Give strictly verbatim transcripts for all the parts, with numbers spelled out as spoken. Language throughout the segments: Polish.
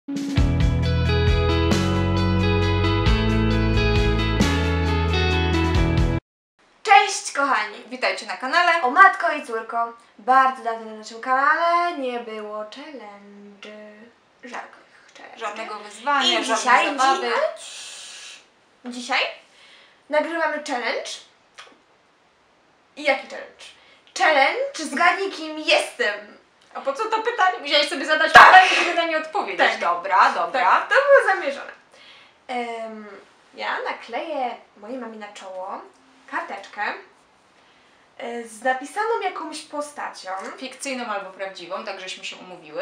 Cześć kochani! Witajcie na kanale O matko i córko. Bardzo dawno na naszym kanale nie było challenge. Żadnych challenge. Żadnego wyzwania, I żadnej dzisiaj, zabawy. dzisiaj nagrywamy challenge. I jaki challenge? Challenge zgadnij kim jestem. A po co to pytanie? Musiałeś sobie zadać Tak. pytanie, żeby na nie odpowiedzieć. Tak. Dobra, dobra. Tak, to było zamierzone. Um, ja nakleję mojej mamie na czoło karteczkę y, z napisaną jakąś postacią. Fikcyjną albo prawdziwą, tak żeśmy się umówiły.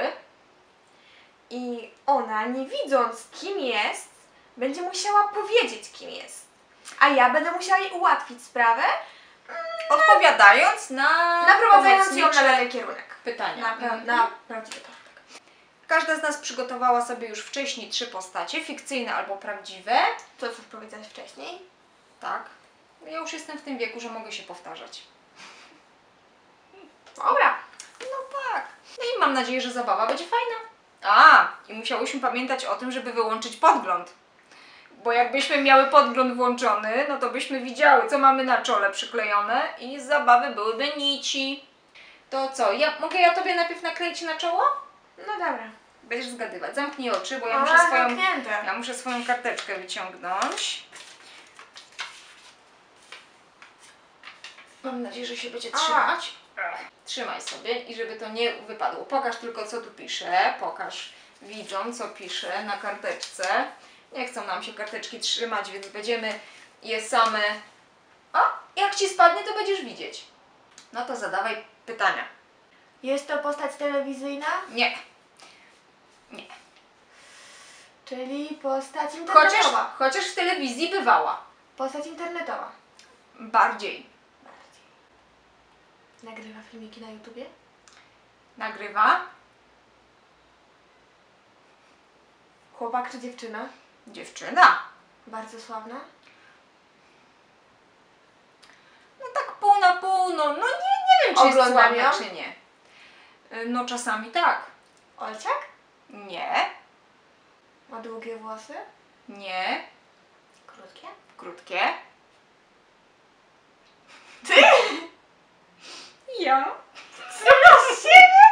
I ona, nie widząc kim jest, będzie musiała powiedzieć kim jest. A ja będę musiała jej ułatwić sprawę, Odpowiadając na naprowadzając ją na pomocnicze dany kierunek. pytania. Na, pra Mhm. na prawdziwy to. Każda z nas przygotowała sobie już wcześniej trzy postacie, fikcyjne albo prawdziwe. To, co już powiedziałaś wcześniej. Tak. Ja już jestem w tym wieku, że mogę się powtarzać. Dobra. No tak. No i mam nadzieję, że zabawa będzie fajna. A, i musiałyśmy pamiętać o tym, żeby wyłączyć podgląd. Bo jakbyśmy miały podgląd włączony, no to byśmy widziały, co mamy na czole przyklejone i z zabawy byłyby nici. To co, ja, mogę ja Tobie najpierw nakleić na czoło? No dobra. Będziesz zgadywać. Zamknij oczy, bo ja O, muszę swoją, zamknięte. ja muszę swoją karteczkę wyciągnąć. Mam nadzieję, że się będzie A. trzymać. Trzymaj sobie i żeby to nie wypadło. Pokaż tylko, co tu pisze. Pokaż widzom, co pisze na karteczce. Nie chcą nam się karteczki trzymać, więc będziemy je same... O, jak Ci spadnie, to będziesz widzieć. No to zadawaj pytania. Jest to postać telewizyjna, Nie. Nie. czyli postać Chociaż, internetowa. chociaż w telewizji bywała. Postać internetowa. Bardziej. Bardziej. Nagrywa filmiki na YouTubie? Nagrywa. Chłopak czy dziewczyna? Dziewczyna. Bardzo sławna? No tak pół na pół, no, no nie, nie wiem, czy jest Oglądam sławna, ją? czy nie. Y, No czasami tak. Olciak? Nie, Ma długie włosy? nie, Krótkie? krótkie. Ty? Ja. Zrobiłaś siebie?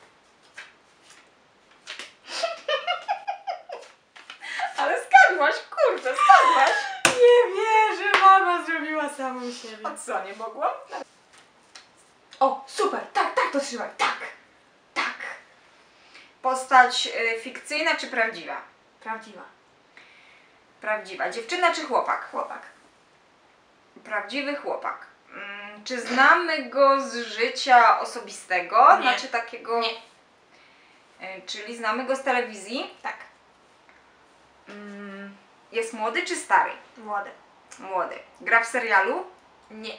Ale zgadłaś, kurde, zgadłaś. Nie wierzę, mama zrobiła samą siebie. A co, nie mogłam? O, super, tak, tak to trzymaj, tak, tak. Postać y, fikcyjna czy prawdziwa? Prawdziwa. Prawdziwa. Dziewczyna czy chłopak? Chłopak. Prawdziwy chłopak. Mm, czy znamy go z życia osobistego? Nie. Znaczy takiego... Nie. Y, czyli znamy go z telewizji? Tak. Mm, jest młody czy stary? Młody. Młody. Gra w serialu? Nie.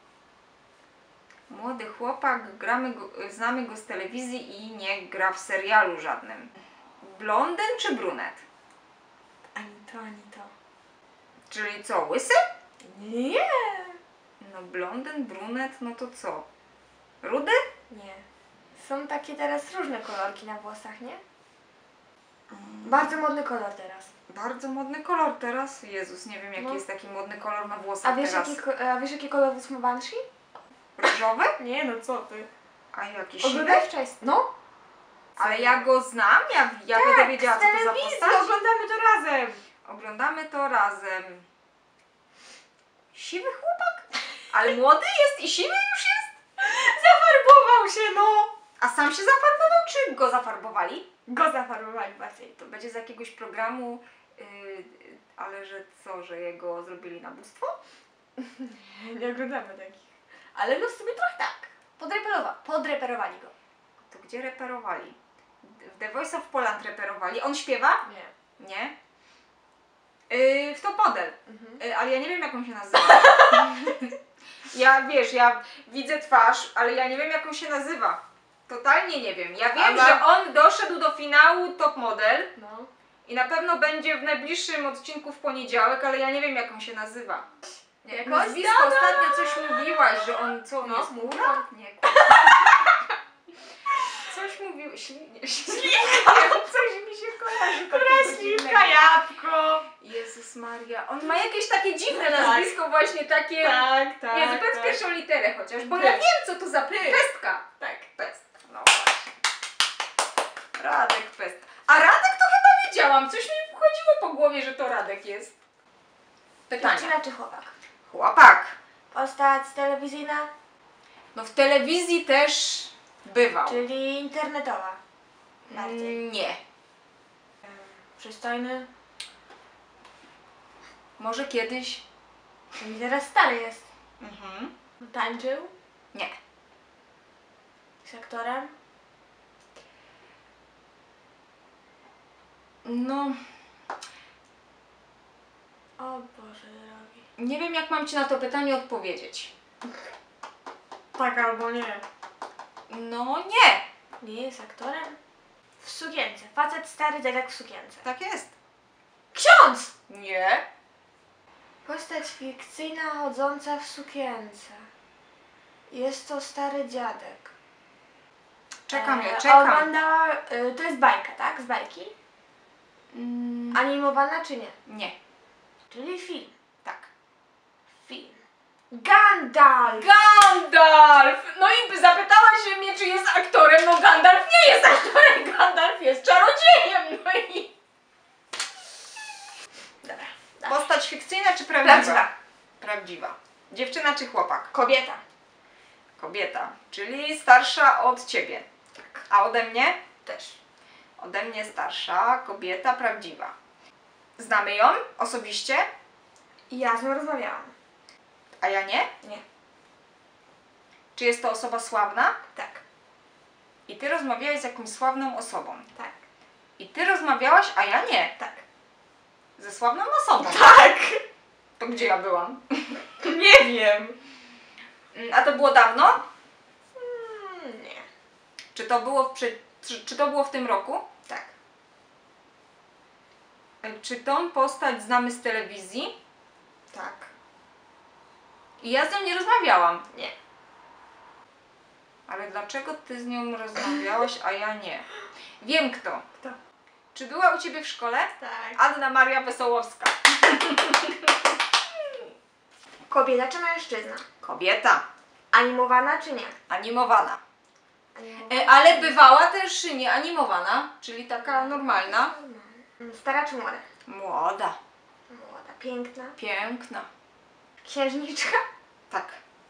Młody chłopak, gramy go, znamy go z telewizji i nie gra w serialu żadnym. Blondyn czy brunet? Ani to, ani to. Czyli co, łysy? Nie. No blondyn, brunet, no to co? Rudy? Nie. Są takie teraz różne kolorki na włosach, nie? Bardzo modny kolor teraz. Bardzo modny kolor teraz. Jezus, nie wiem jaki No. jest taki modny kolor na włosach A wiesz, teraz. jaki, ko- a wiesz jaki kolor włosów ma Banshee? Różowy? Nie, no co ty. A jaki siwy? Oglądaj wcześniej. No. Ale ja go znam, ja, ja Tak, będę wiedziała co z to za telewizji, postać. oglądamy to razem. Oglądamy to razem. Siwy chłopak? Ale młody jest i siwy już jest? Zafarbował się, no. A sam się zafarbował, czy go zafarbowali? Go zafarbowali bardziej. To będzie z jakiegoś programu, yy, ale że co, że jego zrobili na bóstwo? Nie oglądamy takich. Ale no w sumie trochę tak. Podreperowa podreperowali go. To gdzie reperowali? W The Voice of Poland reperowali. On śpiewa? Nie. Nie. Yy, w Top Model. Mhm. Yy, ale ja nie wiem jak on się nazywa. Ja wiesz, ja widzę twarz, ale ja nie wiem jak on się nazywa. Totalnie nie wiem. Ja wiem, Ale- że on doszedł do finału Top Model No. i na pewno będzie w najbliższym odcinku w poniedziałek, ale ja nie wiem jak on się nazywa. Nie, Jakoś nazwisko, tam- ostatnio coś mówiłaś, że on co, on No, jest mów. Murat? Nie, coś mówił, Śli... nie, śliwka! Coś mi się kojarzy. Która śliwka, jabłko. Jezus Maria, on ma jakieś takie dziwne No tak. nazwisko właśnie takie... Tak, tak. Jezu, powiedz tak. pierwszą literę chociaż, bo Ty. ja wiem co to za pestka. Tak. Pest. No właśnie. Radek Pest. A Radek to chyba wiedziałam. Coś mi chodziło po głowie, że to Radek jest. Pytania. Dziewczyna czy chłopak? Chłopak. Postać telewizyjna, No w telewizji też bywał. czyli internetowa. Bardziej. Mm, Nie. Przystojny, Może kiedyś? czyli teraz stary jest. Mhm. Tańczył, Nie. jest aktorem. No, O Boże drogi. nie wiem jak mam Ci na to pytanie odpowiedzieć. Tak albo nie. No nie. Nie jest aktorem? W sukience. Facet stary dziadek w sukience. Tak jest. Ksiądz! Nie. Postać fikcyjna chodząca w sukience. Jest to stary dziadek. Czekam, ja E, czekam. Oglądała, y, to jest bajka, tak? Z bajki? Mm, Animowana czy nie? nie. Czyli film. Tak. Film. Gandalf! Gandalf! No i zapytałaś się mnie, czy jest aktorem. No Gandalf nie jest aktorem, Gandalf jest czarodziejem. No i... Dobra. dobra. Postać fikcyjna czy prawdziwa? Prawdziwa. Prawdziwa. Dziewczyna czy chłopak? Kobieta. Kobieta, czyli starsza od Ciebie. Tak. A ode mnie? Też. Ode mnie starsza, kobieta prawdziwa. Znamy ją osobiście, I ja z nią rozmawiałam. a ja nie? Nie. Czy jest to osoba sławna? Tak. I Ty rozmawiałeś z jakąś sławną osobą. Tak. I Ty rozmawiałaś, a ja nie. Tak. Ze sławną osobą. Tak! To gdzie ja byłam? Nie wiem. Mm, A to było dawno? Mm, nie. Czy to było w, przy... czy, czy to było w tym roku? Tak. E, Czy tą postać znamy z telewizji? Tak. I ja z nią nie rozmawiałam. Nie. Ale dlaczego Ty z nią rozmawiałaś, a ja nie? Wiem kto. Kto? Czy była u Ciebie w szkole? Tak. Anna Maria Wesołowska. Kobieta czy mężczyzna? Kobieta. Animowana czy nie? Animowana. Animowana. E, ale bywała też nie animowana, czyli taka normalna. Mm, Stara czy młoda? Młoda. Młoda. Piękna. Piękna. Księżniczka? Tak.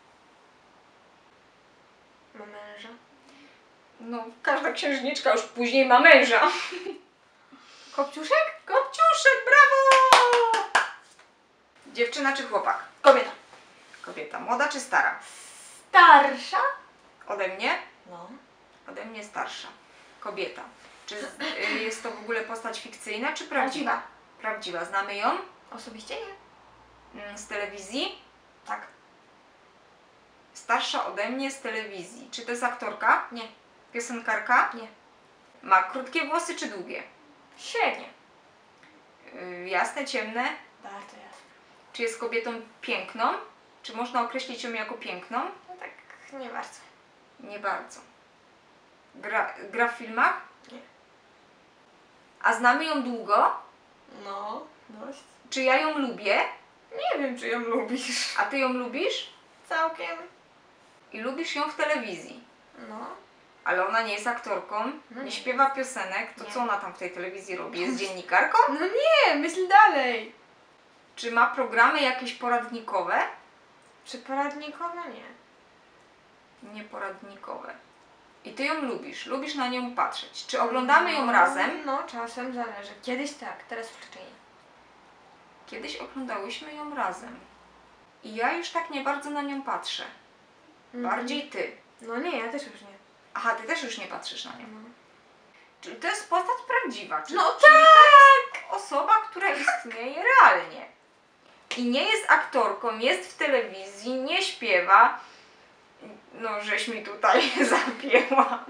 Ma męża. No, każda księżniczka już później ma męża. Kopciuszek? Kopciuszek, brawo! Dziewczyna czy chłopak? Kobieta. Kobieta. Młoda czy stara? Starsza? Ode mnie? No. Ode mnie starsza. Kobieta. Czy z- y, jest to w ogóle postać fikcyjna czy prawdziwa? Prawdziwa. Prawdziwa. Znamy ją? Osobiście nie. Mm, Z telewizji? Tak. Starsza ode mnie z telewizji. Czy to jest aktorka? Nie. Piosenkarka? Nie. Ma krótkie włosy czy długie? Średnie. Yy, jasne, ciemne? Bardzo jasne. Czy jest kobietą piękną? Czy można określić ją jako piękną? No tak nie bardzo. Nie bardzo. Gra, gra w filmach? Nie. A znamy ją długo? No. Dość. Czy ja ją lubię? Nie wiem, czy ją lubisz. A Ty ją lubisz? Całkiem. I lubisz ją w telewizji. No. Ale ona nie jest aktorką, No nie nie. śpiewa piosenek. To Nie. co ona tam w tej telewizji robi? Jest dziennikarką? No nie, myśl dalej. Czy ma programy jakieś poradnikowe? Czy poradnikowe? Nie. Nie poradnikowe. I Ty ją lubisz, lubisz na nią patrzeć. Czy oglądamy ją razem? No, czasem zależy. Kiedyś tak, teraz raczej nie. Kiedyś oglądałyśmy ją razem. I ja już tak nie bardzo na nią patrzę. Mhm. Bardziej Ty. No nie, ja też już nie. Aha, Ty też już nie patrzysz na nią. No, Czyli to jest postać prawdziwa. Czyli, no czyli tak! osoba, która istnieje realnie. I nie jest aktorką, jest w telewizji, nie śpiewa. No, żeś mi tutaj zapięła.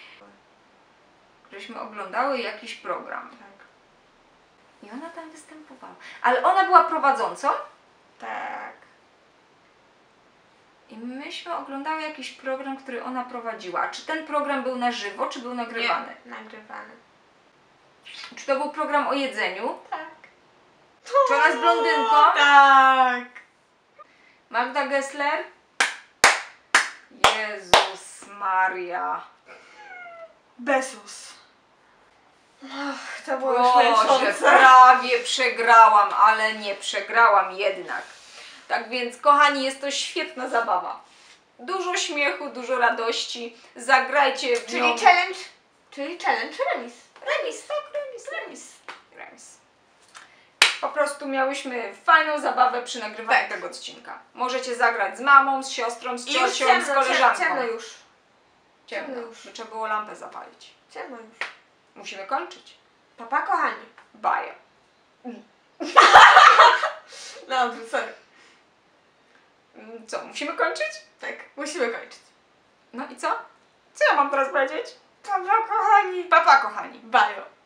Żeśmy oglądały jakiś program. Tak. I ona tam występowała. Ale ona była prowadzącą? Tak. I myśmy oglądały jakiś program, który ona prowadziła. A czy ten program był na żywo, czy był nagrywany? Nie, nagrywany. Czy to był program o jedzeniu? Tak. Czy ona jest blondynką? Tak. Magda Gessler? Jezus Maria. Bezus. Ach, to było już Boże, męczące. prawie przegrałam, ale nie przegrałam jednak. Tak więc, kochani, jest to świetna zabawa. Dużo śmiechu, dużo radości. Zagrajcie w nią. Czyli challenge, czyli challenge remis. Remis, tak, remis, remis. Remis. Po prostu miałyśmy fajną zabawę przy nagrywaniu Tak. tego odcinka. Możecie zagrać z mamą, z siostrą, z I już ciocią, ciemno, z koleżanką. ciemno już. Ciemno. ciemno już. By trzeba było lampę zapalić. Ciemno już. Musimy kończyć. Papa, kochani. Baję. Dobrze, sorry. Mm, Co, musimy kończyć? Tak, musimy kończyć. No i co? Co ja mam teraz powiedzieć? Papa, kochani. Papa, kochani. Bajo.